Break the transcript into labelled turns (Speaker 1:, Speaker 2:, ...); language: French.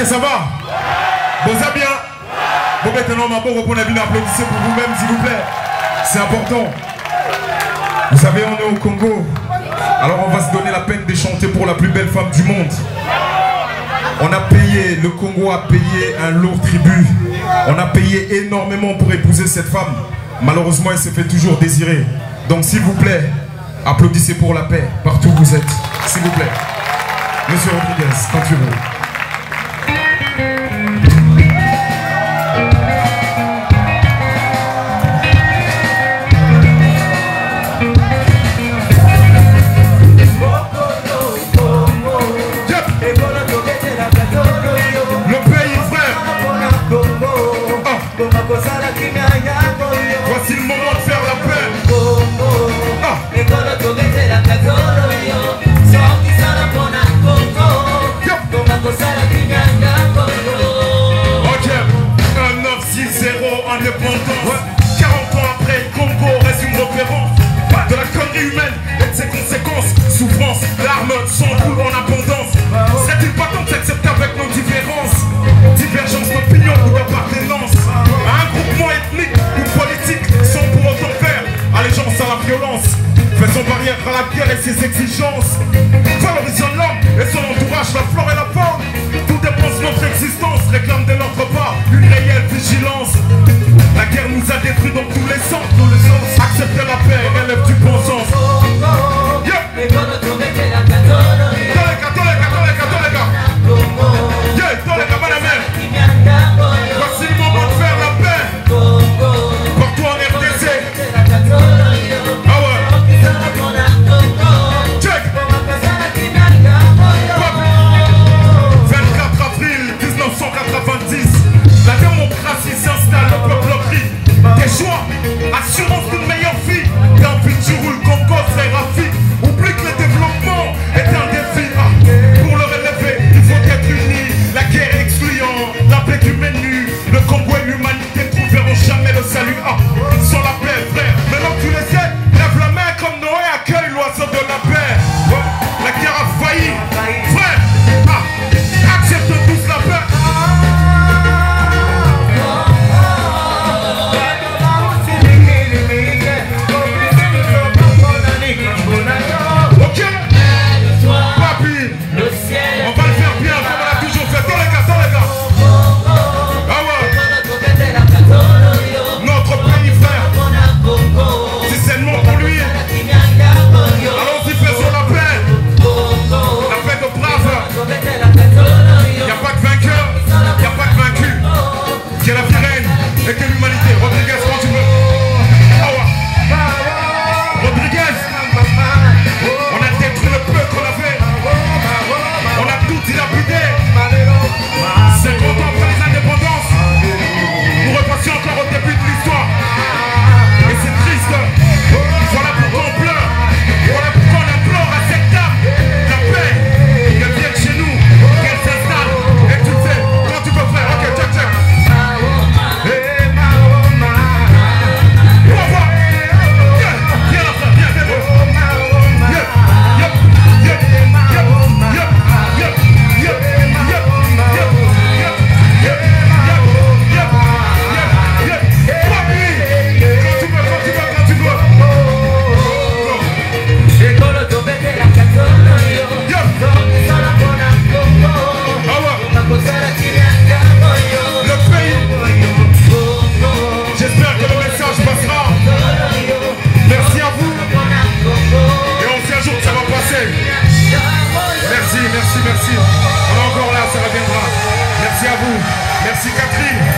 Speaker 1: que ça va? Bon, ça bien? Bon, maintenant, ma pauvre, pour la vie, applaudissez pour vous-même, s'il vous plaît. C'est important. Vous savez, on est au Congo. Alors, on va se donner la peine de chanter pour la plus belle femme du monde. On a payé, le Congo a payé un lourd tribut. On a payé énormément pour épouser cette femme. Malheureusement, elle se fait toujours désirer. Donc, s'il vous plaît, applaudissez pour la paix, partout où vous êtes. S'il vous plaît. Monsieur Rodriguez, quand tu veux.
Speaker 2: Voici le moment de faire la paix.
Speaker 1: Ok, 1960 indépendance. 40 ans après, le Congo reste une référence de la connerie humaine et de ses conséquences. Souffrance, larmes, sang coule en abondance. Serait-il pas temps d'accepter avec nos différences, divergences d'opinion ou d'appartenance à un groupement ethnique ou politique, sans pour autant faire allégeance à la violence? Faisons barrière à la guerre et ses exigences. Valorisons l'homme et son entourage, la flore et la faune. Tout dépense notre existence, réclame de notre part une réelle vigilance. La guerre nous a détruits dans tous les sens, Accepter la paix, relève du bon sens. Voici le moment de faire la paix. Partout en RDC. Ah ouais. Check. 24 avril 1990. La démocratie s'installe, le peuple crie. Des choix, assurance d'une meilleure vie. D'un futur où le Congo serait rafi. Oublie que le développement est un défi. Pour le relever, il faut être unis. La guerre excluant, la paix du menu. Le Congo et l'humanité trouveront jamais le salut. Sans la paix, frère. Maintenant que tu les aides, lève la main comme Noé accueille l'oiseau de la paix. La guerre a failli, frère. Accepte tous la paix. Et que l'humanité, Rodriguez, quand tu veux. Rodriguez, on a détruit le peu qu'on avait. On a tout dilapidé. 50 ans après les indépendances, nous repassions encore au début de l'histoire. Et c'est triste. Voilà pourquoi on pleure. Voilà pourquoi on implore à cette dame la paix. Qu'elle vienne chez nous, qu'elle s'installe. Et tu le sais, quand tu peux faire. Ok, check, check. J'espère que le message passera. Merci à vous. Et on sait un jour que ça va passer. Merci, merci, merci. On est encore là, ça reviendra. Merci à vous. Merci Catherine.